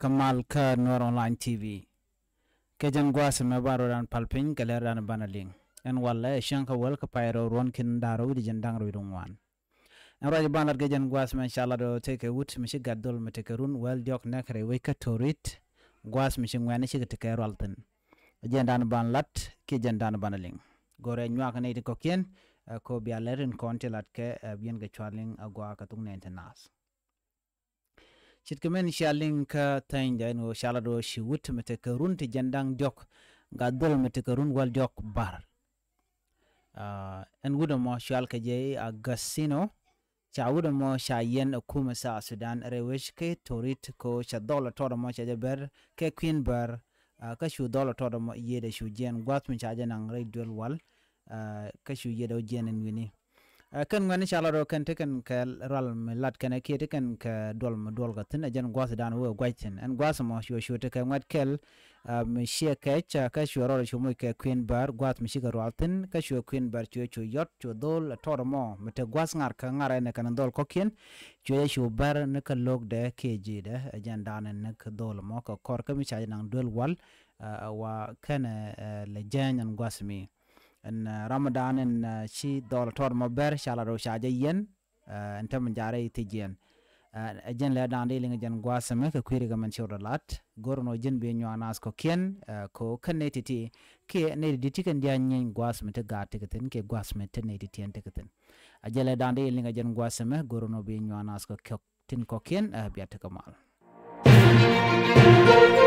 Kamal ka Noor Online TV. Kejan gwas me baro dan palpin kaleran banaling. En wala shanka wel ka pairo ron kin daro di jandang ruidungwan. En raja banar kejan gwas me inshallah do take a wood mishi gadol me take run wel diok nakre weka torit gwas mishi ngwane shi take rolten. Jendan ban lat kejan dan banaling. Gore nywa ka ne ko kien ko bialerin kontelat ke bien ke charling agwa ka tung nas. Chitkemen shaling ka tanja no shalado shi wut metekerun ti jandang diok gadol metekerun wal diok bar en wuda mo shal ka je agasino cha wuda mo shayen akuma sa Sudan rewish ke torit ko cha dollar todo mo cha ber ke queen bar ka shu dollar todo mo yede shu jen gwat min cha janang redwel wal ka shu yedo jenen wini kan ngani shalaro kan teken ka ral lat kan ke teken ka dol ga tin ajan gwas dan wo gwaitin en gwas mo shu te kan wat kel mi she ka shu ro shu mo ke queen bar gwas mi shiga roltin ka shu queen bar chu yot chu dol tor mo mete gwas ngar ka ngara ne kan dol kokin chu shu bar ne ka log de kg de ajan dan ne ka dol mo ka kor ka mi cha nang dol wal wa kan le jan gwas mi en Ramadan en shi dollar tor mo ber shalaro shaje yen entam jare tijen ajen le dan de linga jan gwasame ka kwiri ga man shawra lat gorno jen be nywanas ko ken ko kanetiti ke ne diti kan janyen gwasame te gatiketen ke gwasame te ne diti en teketen ajele dan de linga jan gwasame gorno be nywanas ko tin ko ken biata kamal